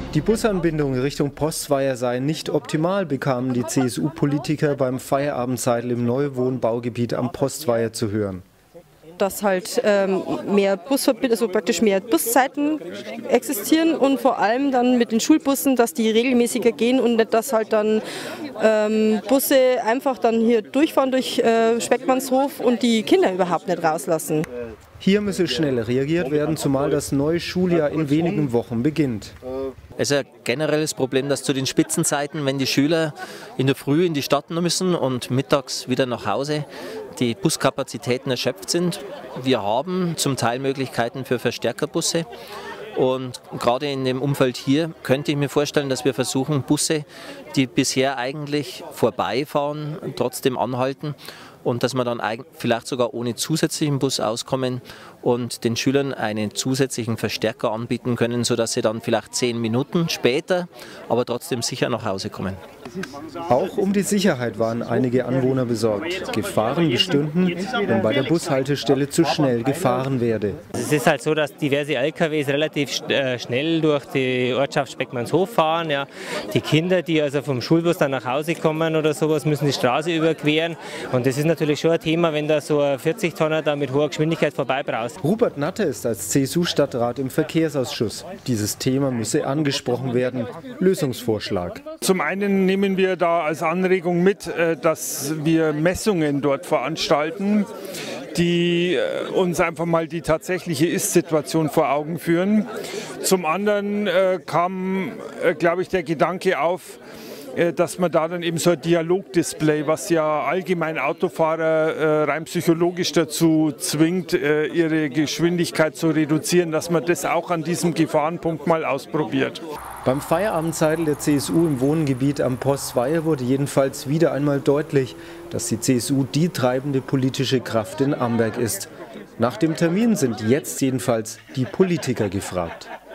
Die Busanbindung Richtung Postweier sei nicht optimal, bekamen die CSU-Politiker beim Feierabendseidel im Neuwohnbaugebiet am Postweier zu hören. Dass halt mehr Busverbindungen, also praktisch mehr Buszeiten existieren und vor allem dann mit den Schulbussen, dass die regelmäßiger gehen und nicht, dass halt dann Busse einfach dann hier durchfahren durch Speckmannshof und die Kinder überhaupt nicht rauslassen. Hier müsse schnell reagiert werden, zumal das neue Schuljahr in wenigen Wochen beginnt. Es ist ein generelles Problem, dass zu den Spitzenzeiten, wenn die Schüler in der Früh in die Stadt müssen und mittags wieder nach Hause, die Buskapazitäten erschöpft sind. Wir haben zum Teil Möglichkeiten für Verstärkerbusse. Und gerade in dem Umfeld hier könnte ich mir vorstellen, dass wir versuchen, Busse, die bisher eigentlich vorbeifahren, trotzdem anhalten und dass wir dann vielleicht sogar ohne zusätzlichen Bus auskommen und den Schülern einen zusätzlichen Verstärker anbieten können, sodass sie dann vielleicht 10 Minuten später, aber trotzdem sicher nach Hause kommen. Auch um die Sicherheit waren einige Anwohner besorgt. Gefahren bestünden, wenn bei der Bushaltestelle zu schnell gefahren werde. Es ist halt so, dass diverse LKWs relativ schnell durch die Ortschaft Speckmannshof fahren. Ja. Die Kinder, die also vom Schulbus dann nach Hause kommen oder sowas, müssen die Straße überqueren. Und das ist natürlich schon ein Thema, wenn da so ein 40-Tonner da mit hoher Geschwindigkeit vorbeibraust. Rupert Natter ist als CSU-Stadtrat im Verkehrsausschuss. Dieses Thema müsse angesprochen werden. Lösungsvorschlag. Zum einen nehmen wir da als Anregung mit, dass wir Messungen dort veranstalten, die uns einfach mal die tatsächliche Ist-Situation vor Augen führen. Zum anderen kam, glaube ich, der Gedanke auf, dass man da dann eben so ein Dialogdisplay, was ja allgemein Autofahrer rein psychologisch dazu zwingt, ihre Geschwindigkeit zu reduzieren, dass man das auch an diesem Gefahrenpunkt mal ausprobiert. Beim Feierabendseidel der CSU im Wohngebiet am Postweier wurde jedenfalls wieder einmal deutlich, dass die CSU die treibende politische Kraft in Amberg ist. Nach dem Termin sind jetzt jedenfalls die Politiker gefragt.